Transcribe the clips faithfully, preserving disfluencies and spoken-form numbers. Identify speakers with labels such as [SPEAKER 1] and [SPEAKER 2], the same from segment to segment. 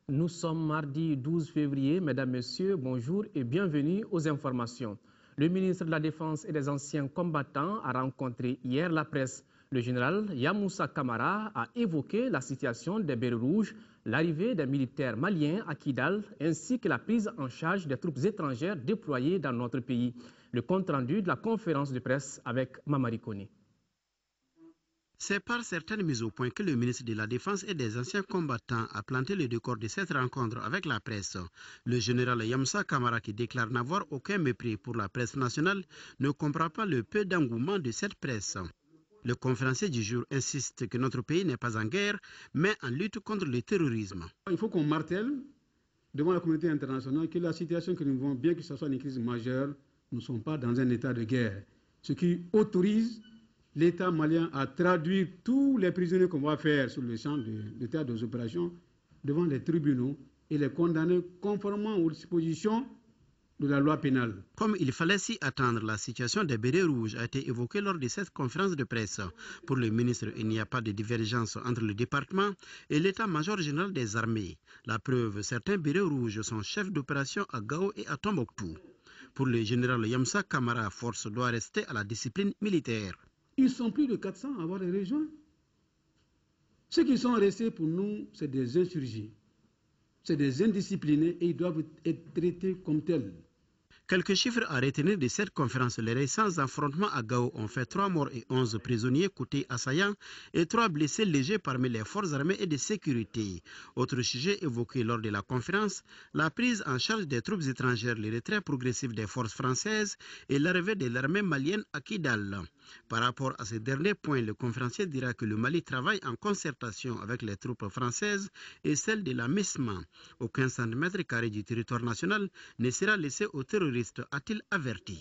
[SPEAKER 1] Nous sommes mardi douze février. Mesdames, Messieurs, bonjour et bienvenue aux informations. Le ministre de la Défense et des Anciens Combattants a rencontré hier la presse. Le général Yamoussa Kamara a évoqué la situation des Bérets Rouges, l'arrivée des militaires maliens à Kidal ainsi que la prise en charge des troupes étrangères déployées dans notre pays. Le compte-rendu de la conférence de presse avec Mamari Kone.
[SPEAKER 2] C'est par certaines mises au point que le ministre de la Défense et des Anciens Combattants a planté le décor de cette rencontre avec la presse. Le général Yamoussa Kamara, qui déclare n'avoir aucun mépris pour la presse nationale, ne comprend pas le peu d'engouement de cette presse. Le conférencier du jour insiste que notre pays n'est pas en guerre, mais en lutte contre le terrorisme.
[SPEAKER 3] Il faut qu'on martèle devant la communauté internationale que la situation que nous vivons, bien que ce soit une crise majeure, nous ne sommes pas dans un état de guerre. Ce qui autorise l'État malien à traduire tous les prisonniers qu'on va faire sur le champ de, de théâtre des opérations devant les tribunaux et les condamner conformément aux dispositions de la loi pénale.
[SPEAKER 2] Comme il fallait s'y attendre, la situation des Bérets Rouges a été évoquée lors de cette conférence de presse. Pour le ministre, il n'y a pas de divergence entre le département et l'état-major général des armées. La preuve, certains Bérets Rouges sont chefs d'opération à Gao et à Tombouctou. Pour le général Yamoussa Kamara, force doit rester à la discipline militaire.
[SPEAKER 3] Ils sont plus de quatre cents à avoir les rejoints. Ceux qui sont restés pour nous, c'est des insurgés. C'est des indisciplinés et ils doivent être traités comme tels.
[SPEAKER 2] Quelques chiffres à retenir de cette conférence. Les récents affrontements à Gao ont fait trois morts et onze prisonniers côté assaillants et trois blessés légers parmi les forces armées et de sécurité. Autre sujet évoqué lors de la conférence, la prise en charge des troupes étrangères, le retrait progressif des forces françaises et l'arrivée de l'armée malienne à Kidal. Par rapport à ce dernier point, le conférencier dira que le Mali travaille en concertation avec les troupes françaises et celles de la MISMA. Aucun centimètre carré du territoire national ne sera laissé aux terroristes, a-t-il averti.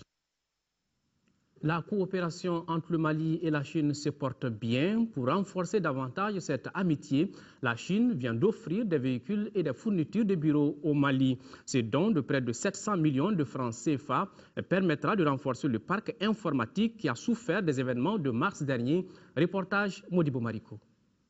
[SPEAKER 1] La coopération entre le Mali et la Chine se porte bien. Pour renforcer davantage cette amitié, la Chine vient d'offrir des véhicules et des fournitures de bureaux au Mali. Ce don de près de sept cents millions de francs C F A permettra de renforcer le parc informatique qui a souffert des événements de mars dernier. Reportage Modibo Mariko.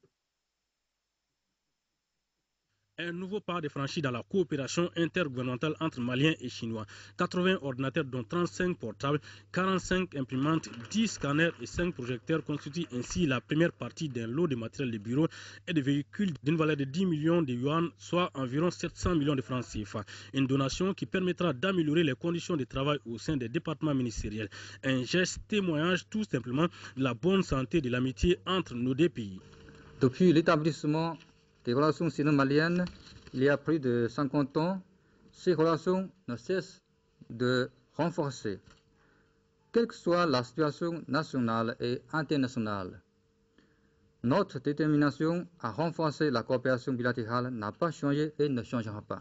[SPEAKER 4] Un nouveau pas de franchi dans la coopération intergouvernementale entre Maliens et Chinois. quatre-vingts ordinateurs dont trente-cinq portables, quarante-cinq imprimantes, dix scanners et cinq projecteurs constituent ainsi la première partie d'un lot de matériel de bureau et de véhicules d'une valeur de dix millions de yuan, soit environ sept cents millions de francs C F A. Une donation qui permettra d'améliorer les conditions de travail au sein des départements ministériels. Un geste témoignage tout simplement de la bonne santé de l'amitié entre nos deux pays.
[SPEAKER 5] Depuis l'établissement des relations sino-maliennes, il y a plus de cinquante ans, ces relations ne cessent de renforcer, quelle que soit la situation nationale et internationale. Notre détermination à renforcer la coopération bilatérale n'a pas changé et ne changera pas.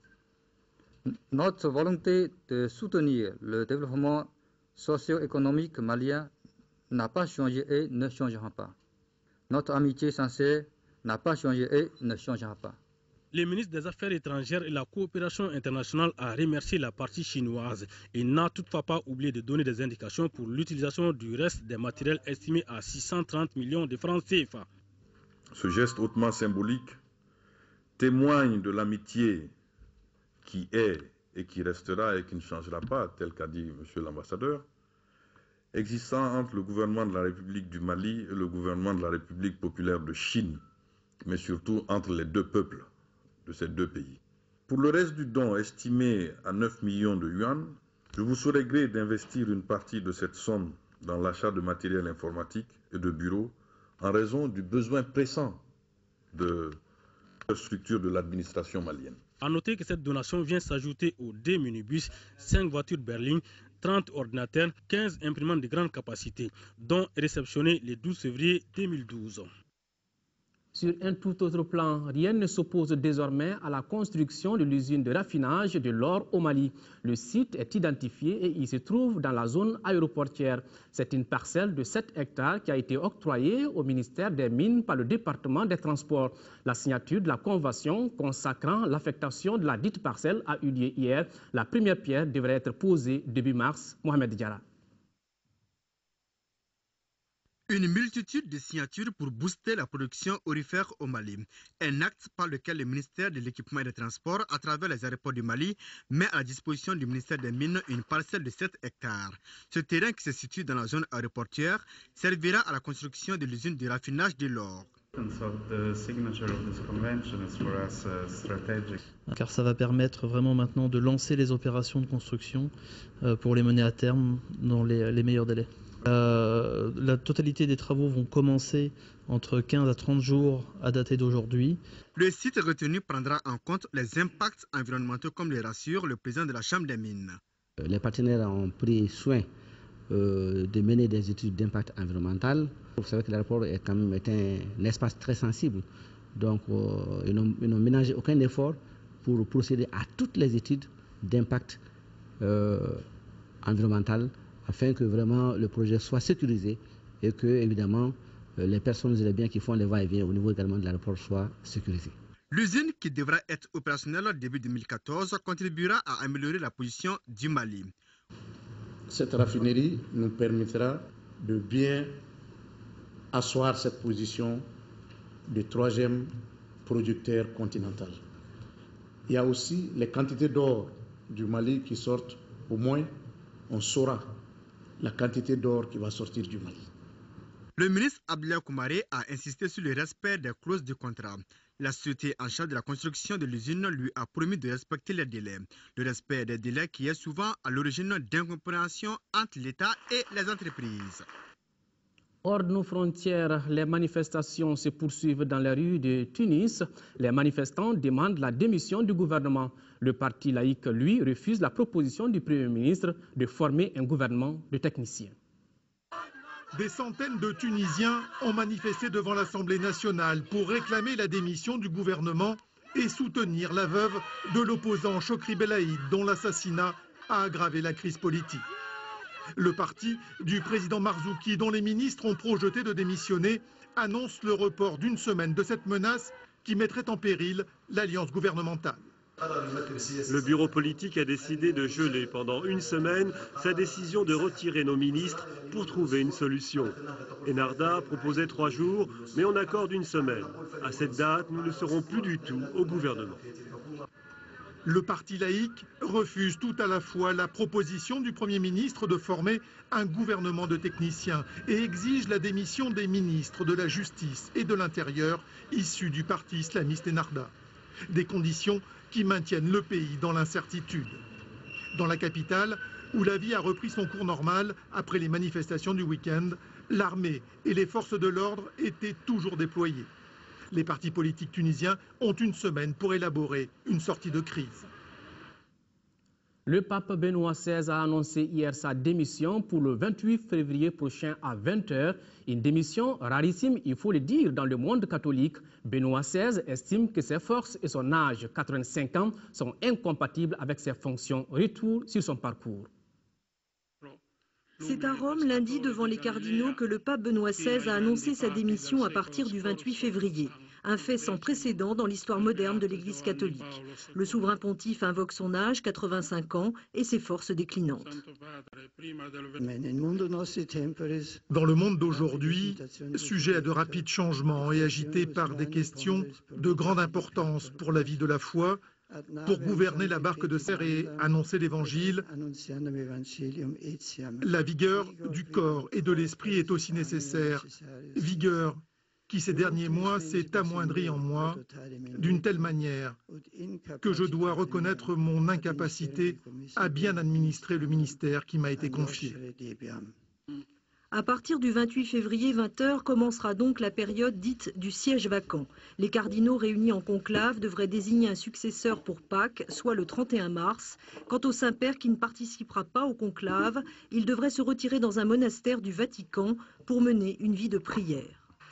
[SPEAKER 5] Notre volonté de soutenir le développement socio-économique malien n'a pas changé et ne changera pas. Notre amitié sincère n'a pas changé et ne changera pas.
[SPEAKER 4] Le ministre des Affaires étrangères et la coopération internationale a remercié la partie chinoise. Il n'a toutefois pas oublié de donner des indications pour l'utilisation du reste des matériels estimés à six cent trente millions de francs C F A.
[SPEAKER 6] Ce geste hautement symbolique témoigne de l'amitié qui est et qui restera et qui ne changera pas, tel qu'a dit M. l'ambassadeur, existant entre le gouvernement de la République du Mali et le gouvernement de la République populaire de Chine, mais surtout entre les deux peuples de ces deux pays. Pour le reste du don estimé à neuf millions de yuan, je vous saurai gré d'investir une partie de cette somme dans l'achat de matériel informatique et de bureaux en raison du besoin pressant de la structure de l'administration malienne.
[SPEAKER 4] A noter que cette donation vient s'ajouter aux deux minibus, cinq voitures berlines, trente ordinateurs, quinze imprimantes de grande capacité, dont réceptionnées le douze février deux mille douze.
[SPEAKER 1] Sur un tout autre plan, rien ne s'oppose désormais à la construction de l'usine de raffinage de l'or au Mali. Le site est identifié et il se trouve dans la zone aéroportière. C'est une parcelle de sept hectares qui a été octroyée au ministère des Mines par le département des Transports. La signature de la convention consacrant l'affectation de la dite parcelle a eu lieu hier. La première pierre devrait être posée début mars. Mohamed Diarra.
[SPEAKER 2] Une multitude de signatures pour booster la production aurifère au Mali. Un acte par lequel le ministère de l'Équipement et des Transports, à travers les aéroports du Mali, met à la disposition du ministère des Mines une parcelle de sept hectares. Ce terrain qui se situe dans la zone aéroportuaire servira à la construction de l'usine de raffinage de l'or.
[SPEAKER 7] Car ça va permettre vraiment maintenant de lancer les opérations de construction pour les mener à terme dans les, les meilleurs délais. Euh, la totalité des travaux vont commencer entre quinze à trente jours à dater d'aujourd'hui.
[SPEAKER 2] Le site retenu prendra en compte les impacts environnementaux comme le rassure le président de la Chambre des mines.
[SPEAKER 8] Les partenaires ont pris soin euh, de mener des études d'impact environnemental. Vous savez que l'aéroport est quand même est un, un espace très sensible. Donc euh, ils n'ont ménagé aucun effort pour procéder à toutes les études d'impact euh, environnemental afin que vraiment le projet soit sécurisé et que, évidemment, les personnes et les biens qui font les va-et-vient au niveau également de l'aéroport soient sécurisés.
[SPEAKER 2] L'usine, qui devra être opérationnelle début deux mille quatorze, contribuera à améliorer la position du Mali.
[SPEAKER 9] Cette raffinerie nous permettra de bien asseoir cette position de troisième producteur continental. Il y a aussi les quantités d'or du Mali qui sortent, au moins on saura la quantité d'or qui va sortir du Mali.
[SPEAKER 2] Le ministre Abdoulaye Koumaré a insisté sur le respect des clauses du contrat. La société en charge de la construction de l'usine lui a promis de respecter les délais. Le respect des délais qui est souvent à l'origine d'incompréhension entre l'État et les entreprises.
[SPEAKER 1] Hors de nos frontières, les manifestations se poursuivent dans les rues de Tunis. Les manifestants demandent la démission du gouvernement. Le parti laïque, lui, refuse la proposition du Premier ministre de former un gouvernement de techniciens.
[SPEAKER 10] Des centaines de Tunisiens ont manifesté devant l'Assemblée nationale pour réclamer la démission du gouvernement et soutenir la veuve de l'opposant Chokri Belaïd, dont l'assassinat a aggravé la crise politique. Le parti du président Marzouki, dont les ministres ont projeté de démissionner, annonce le report d'une semaine de cette menace qui mettrait en péril l'alliance gouvernementale.
[SPEAKER 11] Le bureau politique a décidé de geler pendant une semaine sa décision de retirer nos ministres pour trouver une solution. Enarda proposait trois jours, mais on accorde une semaine. À cette date, nous ne serons plus du tout au gouvernement.
[SPEAKER 10] Le parti laïque refuse tout à la fois la proposition du Premier ministre de former un gouvernement de techniciens et exige la démission des ministres de la Justice et de l'Intérieur issus du parti islamiste Enarda. Des conditions qui maintiennent le pays dans l'incertitude. Dans la capitale, où la vie a repris son cours normal après les manifestations du week-end, l'armée et les forces de l'ordre étaient toujours déployées. Les partis politiques tunisiens ont une semaine pour élaborer une sortie de crise.
[SPEAKER 1] Le pape Benoît seize a annoncé hier sa démission pour le vingt-huit février prochain à vingt heures. Une démission rarissime, il faut le dire, dans le monde catholique. Benoît seize estime que ses forces et son âge, quatre-vingt-cinq ans, sont incompatibles avec ses fonctions. Retour sur son parcours.
[SPEAKER 12] C'est à Rome lundi devant les cardinaux que le pape Benoît seize a annoncé sa démission à partir du vingt-huit février. Un fait sans précédent dans l'histoire moderne de l'Église catholique. Le souverain pontife invoque son âge, quatre-vingt-cinq ans, et ses forces déclinantes.
[SPEAKER 10] Dans le monde d'aujourd'hui, sujet à de rapides changements et agité par des questions de grande importance pour la vie de la foi, pour gouverner la barque de serre et annoncer l'Évangile, la vigueur du corps et de l'esprit est aussi nécessaire. Vigueur qui ces derniers mois s'est amoindrie en moi d'une telle manière que je dois reconnaître mon incapacité à bien administrer le ministère qui m'a été confié.
[SPEAKER 12] À partir du vingt-huit février, vingt heures, commencera donc la période dite du siège vacant. Les cardinaux réunis en conclave devraient désigner un successeur pour Pâques, soit le trente et un mars. Quant au Saint-Père qui ne participera pas au conclave, il devrait se retirer dans un monastère du Vatican pour mener une vie de prière.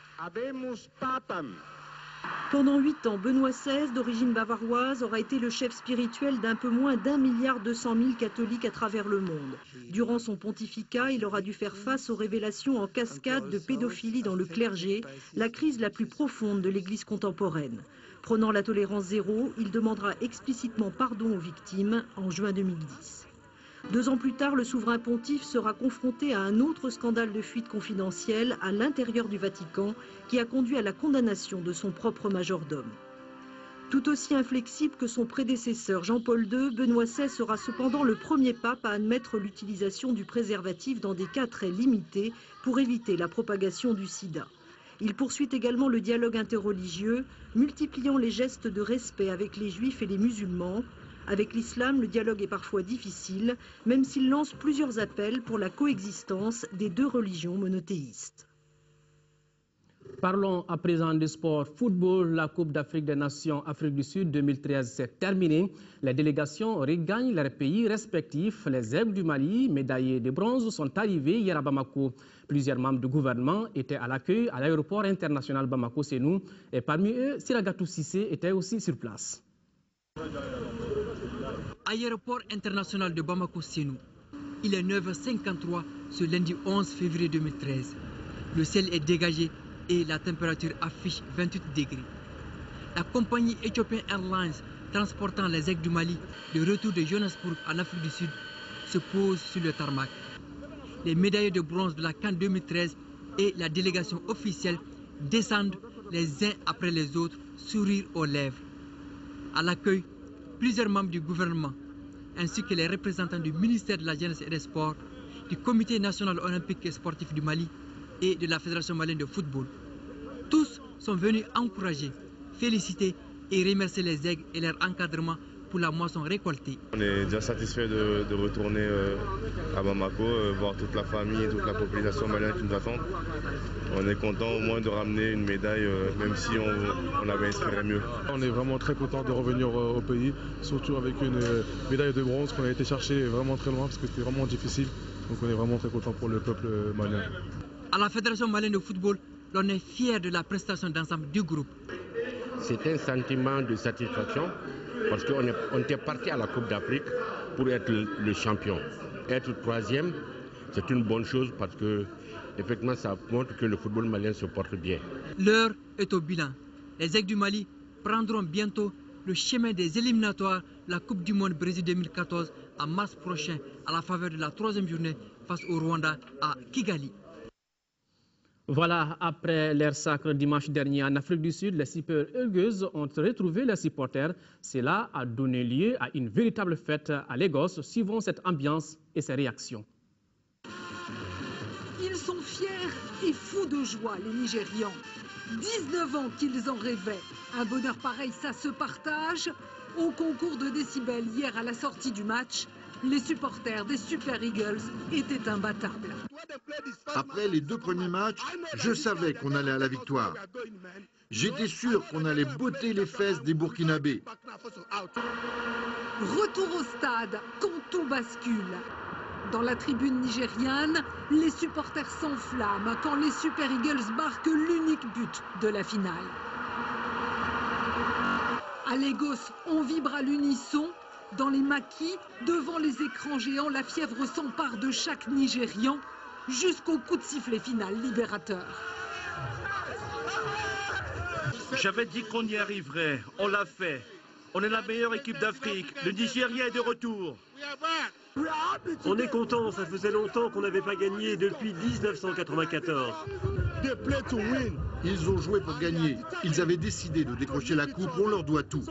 [SPEAKER 12] Pendant huit ans, Benoît seize, d'origine bavaroise, aura été le chef spirituel d'un peu moins d'un milliard deux cent mille catholiques à travers le monde. Durant son pontificat, il aura dû faire face aux révélations en cascade de pédophilie dans le clergé, la crise la plus profonde de l'Église contemporaine. Prônant la tolérance zéro, il demandera explicitement pardon aux victimes en juin deux mille dix. Deux ans plus tard, le souverain pontife sera confronté à un autre scandale de fuite confidentielle à l'intérieur du Vatican qui a conduit à la condamnation de son propre majordome. Tout aussi inflexible que son prédécesseur Jean-Paul deux, Benoît seize sera cependant le premier pape à admettre l'utilisation du préservatif dans des cas très limités pour éviter la propagation du sida. Il poursuit également le dialogue interreligieux, multipliant les gestes de respect avec les juifs et les musulmans. Avec l'islam, le dialogue est parfois difficile, même s'il lance plusieurs appels pour la coexistence des deux religions monothéistes.
[SPEAKER 1] Parlons à présent du sport football. La Coupe d'Afrique des Nations Afrique du Sud deux mille treize s'est terminée. Les délégations regagnent leurs pays respectifs. Les Aigles du Mali, médaillés de bronze, sont arrivés hier à Bamako. Plusieurs membres du gouvernement étaient à l'accueil à l'aéroport international Bamako-Sénou. Et parmi eux, Siragatou Sissé était aussi sur place.
[SPEAKER 13] Aéroport international de Bamako-Sénou. Il est neuf heures cinquante-trois ce lundi onze février deux mille treize. Le ciel est dégagé et la température affiche vingt-huit degrés. La compagnie Ethiopian Airlines transportant les aigles du Mali de retour de Johannesburg en Afrique du Sud se pose sur le tarmac. Les médaillés de bronze de la CAN deux mille treize et la délégation officielle descendent les uns après les autres, sourire aux lèvres. À l'accueil, plusieurs membres du gouvernement ainsi que les représentants du ministère de la Jeunesse et des Sports, du Comité national olympique et sportif du Mali et de la Fédération malienne de football. Tous sont venus encourager, féliciter et remercier les aigles et leur encadrement pour la moisson récoltée.
[SPEAKER 14] On est déjà satisfait de, de retourner euh, à Bamako, euh, voir toute la famille et toute la population malienne qui nous attend. On est content au moins de ramener une médaille, euh, même si on, on avait espéré mieux.
[SPEAKER 15] On est vraiment très content de revenir euh, au pays, surtout avec une euh, médaille de bronze qu'on a été chercher vraiment très loin parce que c'était vraiment difficile. Donc on est vraiment très content pour le peuple malien.
[SPEAKER 13] À la Fédération malienne de football, l'on est fier de la prestation d'ensemble du groupe.
[SPEAKER 16] C'est un sentiment de satisfaction parce qu'on on était parti à la Coupe d'Afrique pour être le, le champion. Être troisième, c'est une bonne chose parce que effectivement, ça montre que le football malien se porte bien.
[SPEAKER 13] L'heure est au bilan. Les aigles du Mali prendront bientôt le chemin des éliminatoires de la Coupe du Monde Brésil deux mille quatorze en mars prochain à la faveur de la troisième journée face au Rwanda à Kigali.
[SPEAKER 1] Voilà, après leur sacre dimanche dernier en Afrique du Sud, les Super Eagles ont retrouvé les supporters. Cela a donné lieu à une véritable fête à Lagos. Suivons cette ambiance et ses réactions.
[SPEAKER 17] Ils sont fiers et fous de joie, les Nigérians. dix-neuf ans qu'ils en rêvaient. Un bonheur pareil, ça se partage. Au concours de décibels hier à la sortie du match, les supporters des Super Eagles étaient imbattables.
[SPEAKER 18] Après les deux premiers matchs, je savais qu'on allait à la victoire. J'étais sûr qu'on allait botter les fesses des Burkinabés.
[SPEAKER 17] Retour au stade quand tout bascule. Dans la tribune nigériane, les supporters s'enflamment quand les Super Eagles marquent l'unique but de la finale. À Lagos, on vibre à l'unisson. Dans les maquis, devant les écrans géants, la fièvre s'empare de chaque Nigérian jusqu'au coup de sifflet final libérateur.
[SPEAKER 19] J'avais dit qu'on y arriverait, on l'a fait. On est la meilleure équipe d'Afrique, le Nigeria est de retour.
[SPEAKER 11] On est content, ça faisait longtemps qu'on n'avait pas gagné depuis mille neuf cent quatre-vingt-quatorze.
[SPEAKER 18] Ils ont joué pour gagner. Ils avaient décidé de décrocher la coupe, on leur doit tout.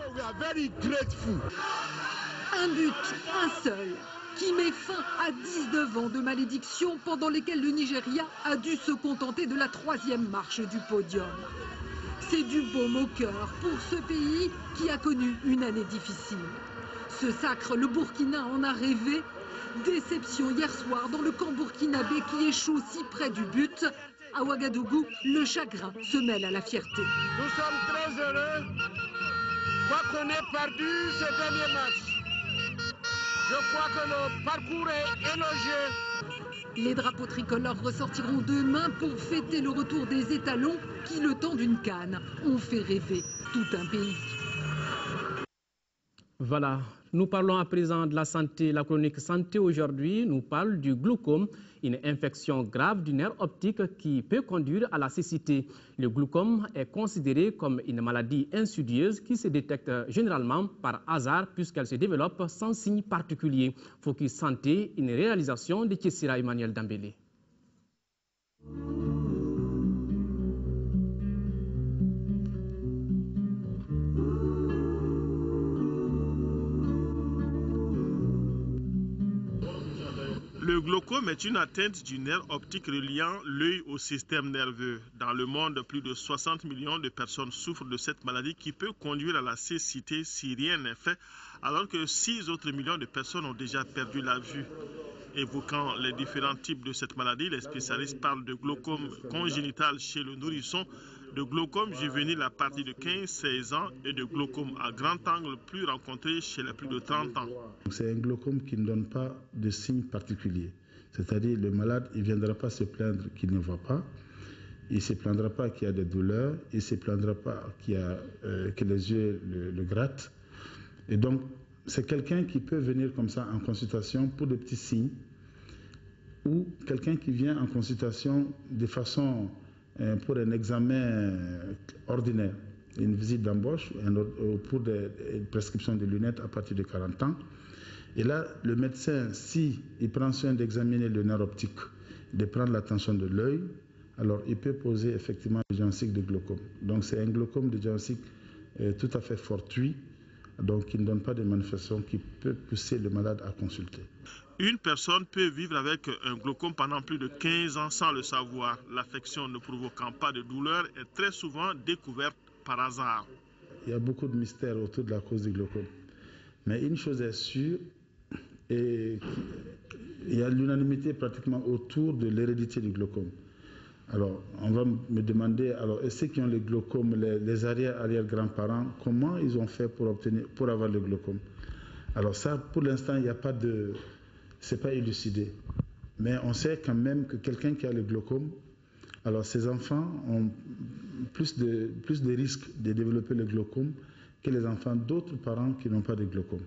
[SPEAKER 17] Un but, un seul, qui met fin à dix-neuf ans de malédiction pendant lesquels le Nigeria a dû se contenter de la troisième marche du podium. C'est du baume au cœur pour ce pays qui a connu une année difficile. Ce sacre, le Burkina en a rêvé. Déception hier soir dans le camp burkinabé qui échoue si près du but. À Ouagadougou, le chagrin se mêle à la fierté.
[SPEAKER 20] Nous sommes très heureux, quoi qu'on ait perdu ce dernier match. Je crois que le parcours est élogieux.
[SPEAKER 17] Les drapeaux tricolores ressortiront demain pour fêter le retour des étalons qui, le temps d'une canne, ont fait rêver tout un pays.
[SPEAKER 1] Voilà, Nous parlons à présent de la santé. La chronique santé aujourd'hui nous parle du glaucome, une infection grave du nerf optique qui peut conduire à la cécité. Le glaucome est considéré comme une maladie insidieuse qui se détecte généralement par hasard puisqu'elle se développe sans signe particulier. Focus Santé, une réalisation de Tchessira Emmanuel Dambélé.
[SPEAKER 21] Le glaucome est une atteinte du nerf optique reliant l'œil au système nerveux. Dans le monde, plus de soixante millions de personnes souffrent de cette maladie qui peut conduire à la cécité si rien n'est fait, alors que six autres millions de personnes ont déjà perdu la vue. Évoquant les différents types de cette maladie, les spécialistes parlent de glaucome congénital chez le nourrisson, de glaucome juvénile à partir de quinze à seize ans et de glaucome à grand angle plus rencontré chez les plus de trente ans.
[SPEAKER 22] C'est un glaucome qui ne donne pas de signes particuliers. C'est-à-dire le malade il ne viendra pas se plaindre qu'il ne voit pas, il ne se plaindra pas qu'il y a des douleurs, il ne se plaindra pas qu'il y a, euh, que les yeux le, le grattent. Et donc c'est quelqu'un qui peut venir comme ça en consultation pour des petits signes ou quelqu'un qui vient en consultation de façon pour un examen ordinaire, une visite d'embauche pour des prescriptions de lunettes à partir de quarante ans. Et là, le médecin, si il prend soin d'examiner le nerf optique, de prendre la tension de l'œil, alors il peut poser effectivement le diagnostic de glaucome. Donc c'est un glaucome de diagnostic euh, tout à fait fortuit, donc qui ne donne pas de manifestation qui peut pousser le malade à consulter.
[SPEAKER 21] Une personne peut vivre avec un glaucome pendant plus de quinze ans sans le savoir. L'affection ne provoquant pas de douleur est très souvent découverte par hasard.
[SPEAKER 22] Il y a beaucoup de mystères autour de la cause du glaucome. Mais une chose est sûre, et il y a l'unanimité pratiquement autour de l'hérédité du glaucome. Alors, on va me demander, alors, et ceux qui ont le glaucome, les, les arrière-arrière-grands-parents, comment ils ont fait pour, obtenir, pour avoir le glaucome? Alors ça, pour l'instant, il n'y a pas de... c'est pas élucidé. Mais on sait quand même que quelqu'un qui a le glaucome, alors ses enfants ont plus de, plus de risques de développer le glaucome que les enfants d'autres parents qui n'ont pas de glaucome.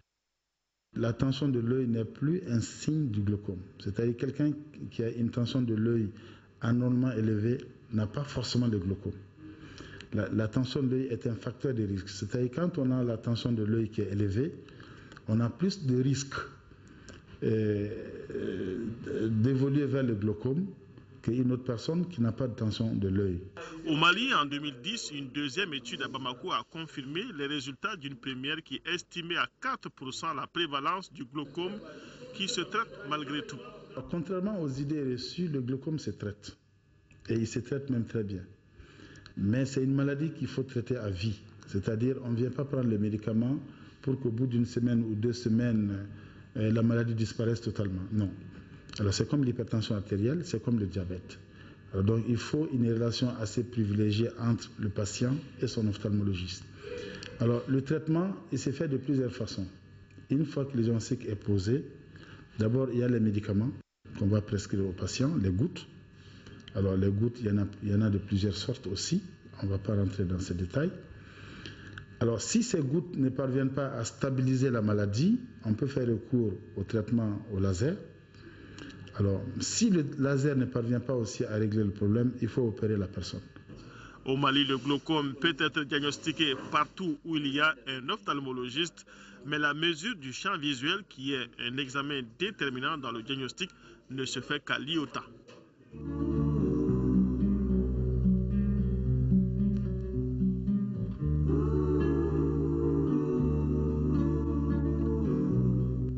[SPEAKER 22] La tension de l'œil n'est plus un signe du glaucome. C'est-à-dire quelqu'un qui a une tension de l'œil anormalement élevée n'a pas forcément le glaucome. La, la tension de l'œil est un facteur de risque. C'est-à-dire quand on a la tension de l'œil qui est élevée, on a plus de risques euh, d'évoluer vers le glaucome qu'une autre personne qui n'a pas de tension de l'œil.
[SPEAKER 21] Au Mali, en deux mille dix, une deuxième étude à Bamako a confirmé les résultats d'une première qui estimait à quatre pour cent la prévalence du glaucome qui se traite malgré tout.
[SPEAKER 22] Contrairement aux idées reçues, le glaucome se traite. Et il se traite même très bien. Mais c'est une maladie qu'il faut traiter à vie. C'est-à-dire, on ne vient pas prendre les médicaments pour qu'au bout d'une semaine ou deux semaines, euh, la maladie disparaisse totalement. Non. Alors c'est comme l'hypertension artérielle, c'est comme le diabète. Alors, donc il faut une relation assez privilégiée entre le patient et son ophtalmologiste. Alors le traitement, il s'est fait de plusieurs façons. Une fois que le diagnostic est posé, d'abord il y a les médicaments qu'on va prescrire aux patients, les gouttes. Alors les gouttes, il y en a, il y en a de plusieurs sortes aussi. On ne va pas rentrer dans ces détails. Alors, si ces gouttes ne parviennent pas à stabiliser la maladie, on peut faire recours au traitement au laser. Alors, si le laser ne parvient pas aussi à régler le problème, il faut opérer la personne.
[SPEAKER 21] Au Mali, le glaucome peut être diagnostiqué partout où il y a un ophtalmologiste, mais la mesure du champ visuel, qui est un examen déterminant dans le diagnostic, ne se fait qu'à l'iota.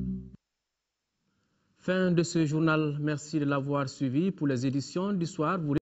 [SPEAKER 1] Fin de ce journal. Merci de l'avoir suivi. Pour les éditions du soir, vous